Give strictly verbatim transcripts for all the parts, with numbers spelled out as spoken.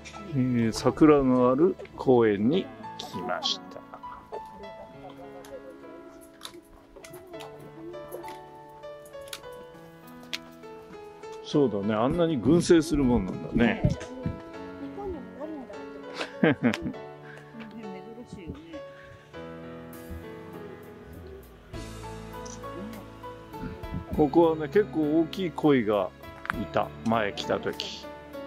えー、桜のある公園に来ました。そうだね、あんなに群生するもんなんだね。 日本にもあるんだって。珍しいよね。 ここはね、結構大きい鯉がいた、前来た時。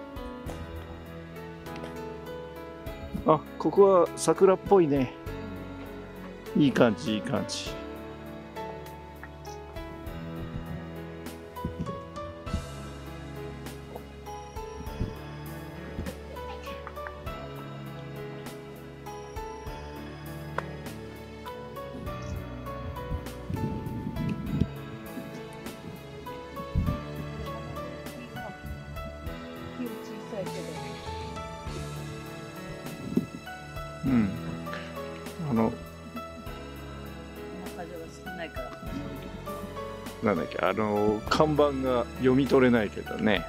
あ、ここは桜っぽいね。いい感じ、いい感じ。うん。あの。 風が少ないから。 なんだっけ、あの看板が読み取れないけどね。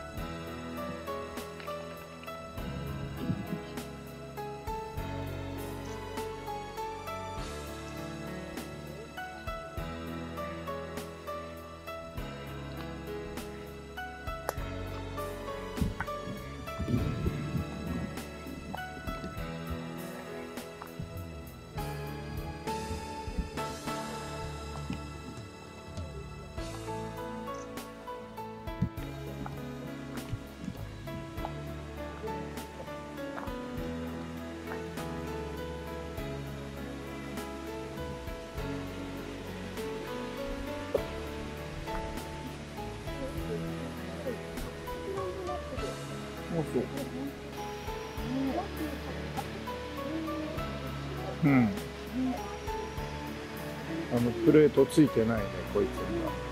そう。うん。あのプレートついてないね、こいつには。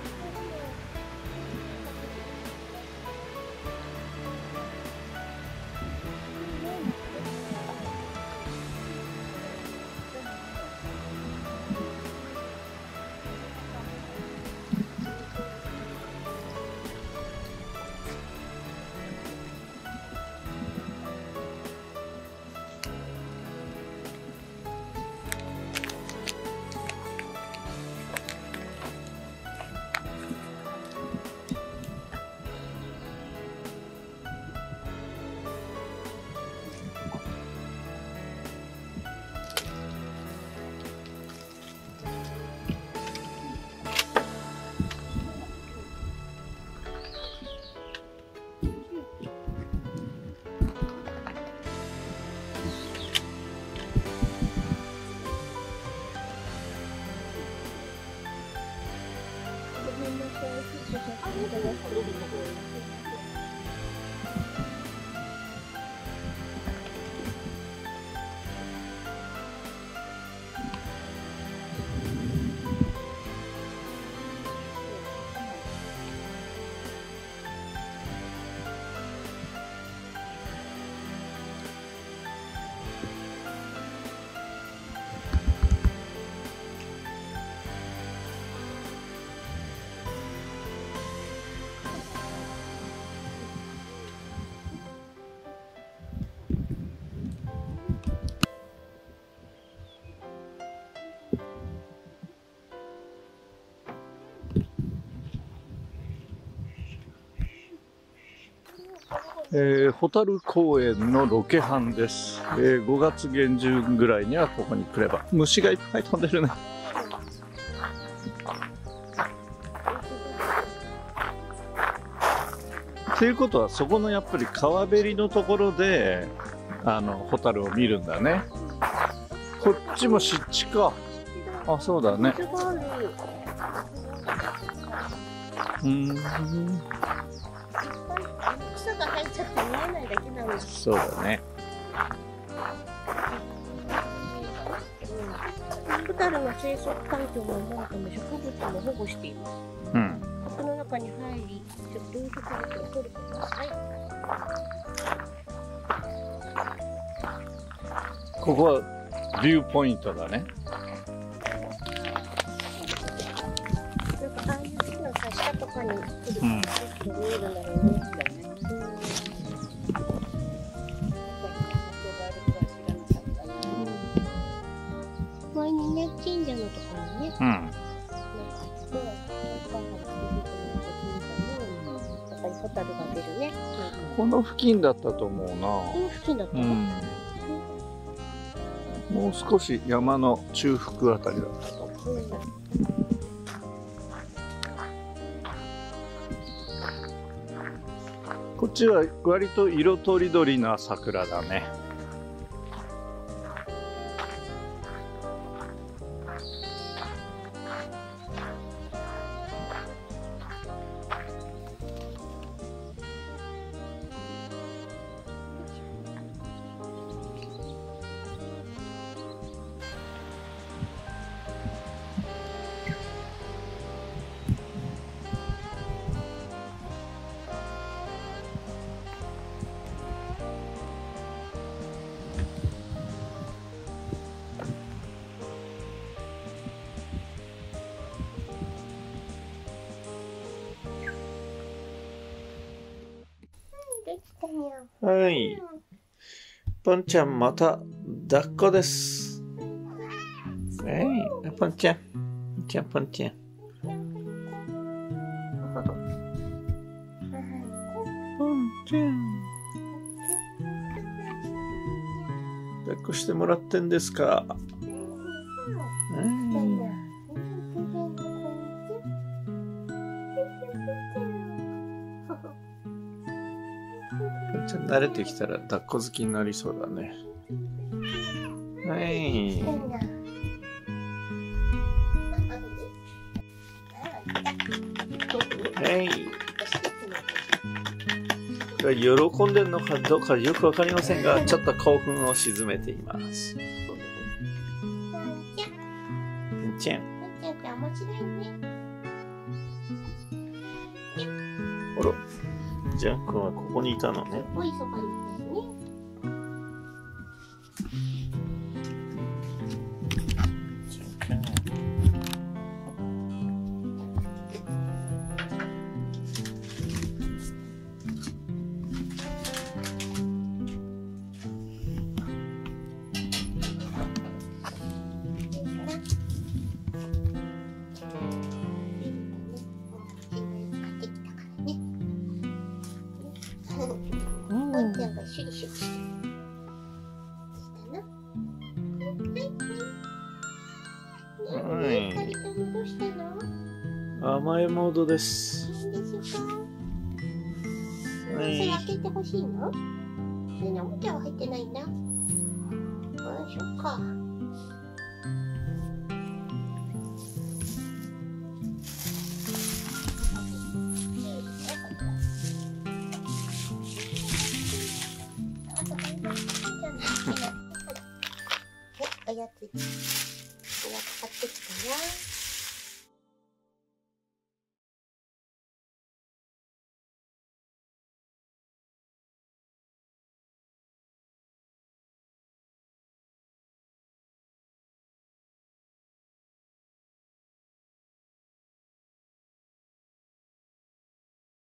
えー、ホタル公園のロケハンです、えー、ごがつげんじゅんぐらいにはここに来れば。虫がいっぱい飛んでるね。っていうことはそこのやっぱり川べりのところであのホタルを見るんだね。こっちも湿地か。あ、そうだね。うーん、 草が生えちゃって見えないだけなんです。 そうだね。 ホタルの生息環境を守るため植物も保護しています。 うん。 この中に入り、動植物を取るください。 ここはビューポイントだね。 なんかああいう木のさ下とかに来ると見えるんだろうね。 神社のところにね、 うん。 なんかあって、お母さんが見てる神社の、やっぱりホタルが出るね。 この付近だったと思うな。 この付近だったの？ うん。もう少し山の中腹あたりだったと思う。 うん。 こっちは割と色とりどりな桜だね。 できたよ。 はい。ポンちゃんまた抱っこです。はい。ポンちゃん。ポンちゃん、ポンちゃん。ポンちゃん。抱っこしてもらってんですか。はい。ポンちゃん慣れてきたら抱っこ好きになりそうだね。はい。はい。これは喜んでるのかどうかよくわかりませんが、ちょっと興奮を鎮めています。ポンちゃん。あら、ジャン君はここにいたのね。 おいそばにいますね。 ジャン君。 ワンちゃんがシュリシュリしてる。 はい。 二人ともどうしたの？ 甘えモードです。 なんですか？ はそれい。 開けてほしいの？それにおもちゃは入ってないんだ。ああ、そっか。おやつ、おやつ買ってきたよ。